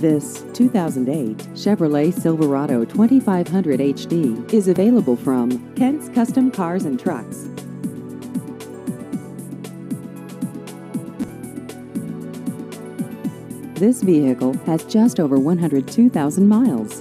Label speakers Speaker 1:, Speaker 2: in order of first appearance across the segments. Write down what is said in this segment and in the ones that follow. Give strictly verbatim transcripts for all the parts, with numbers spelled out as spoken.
Speaker 1: This two thousand eight Chevrolet Silverado twenty-five hundred H D is available from Kent's Custom Cars and Trucks. This vehicle has just over one hundred two thousand miles.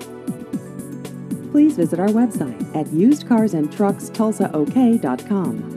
Speaker 1: Please visit our website at used cars and trucks tulsa ok dot com.